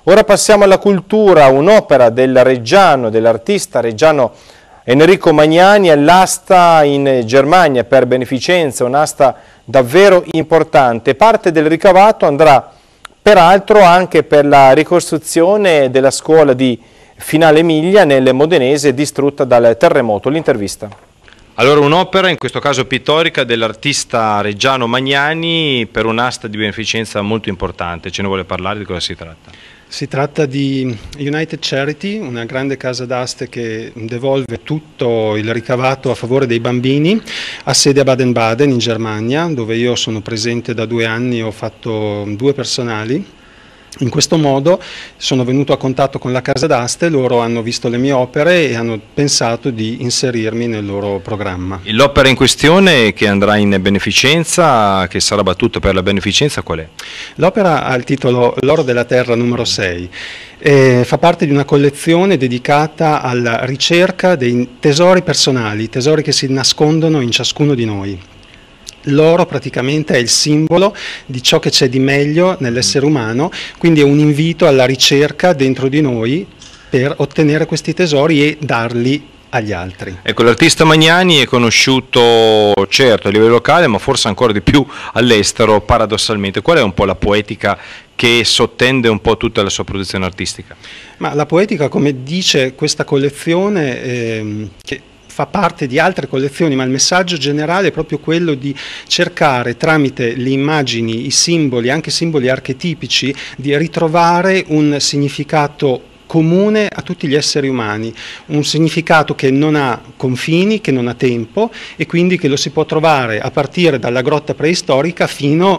Ora passiamo alla cultura, un'opera del reggiano, dell'artista reggiano Enrico Magnani, all'asta in Germania per beneficenza, un'asta davvero importante. Parte del ricavato andrà peraltro anche per la ricostruzione della scuola di Finale Emilia nel Modenese distrutta dal terremoto. L'intervista. Allora, un'opera, in questo caso pittorica, dell'artista reggiano Magnani per un'asta di beneficenza molto importante. Ce ne vuole parlare? Di cosa si tratta? Si tratta di United Charity, una grande casa d'aste che devolve tutto il ricavato a favore dei bambini, ha sede a Baden-Baden in Germania, dove io sono presente da 2 anni e ho fatto 2 personali. In questo modo sono venuto a contatto con la casa d'aste, loro hanno visto le mie opere e hanno pensato di inserirmi nel loro programma. L'opera in questione, che andrà in beneficenza, che sarà battuta per la beneficenza, qual è? L'opera ha il titolo L'oro della terra numero 6. Fa parte di una collezione dedicata alla ricerca dei tesori personali, tesori che si nascondono in ciascuno di noi. L'oro praticamente è il simbolo di ciò che c'è di meglio nell'essere umano, quindi è un invito alla ricerca dentro di noi per ottenere questi tesori e darli agli altri. Ecco, l'artista Magnani è conosciuto certo a livello locale, ma forse ancora di più all'estero, paradossalmente. Qual è un po' la poetica che sottende un po' tutta la sua produzione artistica? Ma la poetica, come dice questa collezione, che fa parte di altre collezioni, ma il messaggio generale è proprio quello di cercare tramite le immagini, i simboli, anche simboli archetipici, di ritrovare un significato comune a tutti gli esseri umani, un significato che non ha confini, che non ha tempo e quindi che lo si può trovare a partire dalla grotta preistorica fino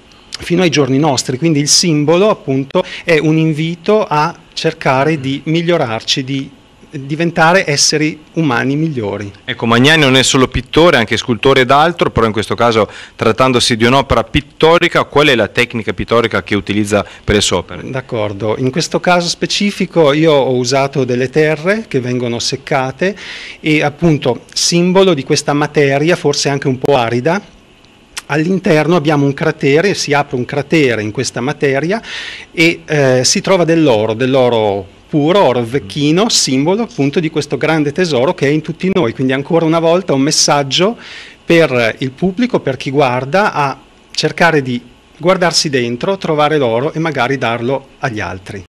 ai giorni nostri. Quindi il simbolo appunto è un invito a cercare di migliorarci, di diventare esseri umani migliori. Ecco, Magnani non è solo pittore, anche scultore ed altro, però in questo caso, trattandosi di un'opera pittorica, qual è la tecnica pittorica che utilizza per le sue opere? D'accordo, in questo caso specifico io ho usato delle terre che vengono seccate e appunto simbolo di questa materia, forse anche un po' arida. All'interno abbiamo un cratere, si apre un cratere in questa materia e si trova dell'oro puro, oro vecchino, simbolo appunto di questo grande tesoro che è in tutti noi. Quindi ancora una volta un messaggio per il pubblico, per chi guarda, a cercare di guardarsi dentro, trovare l'oro e magari darlo agli altri.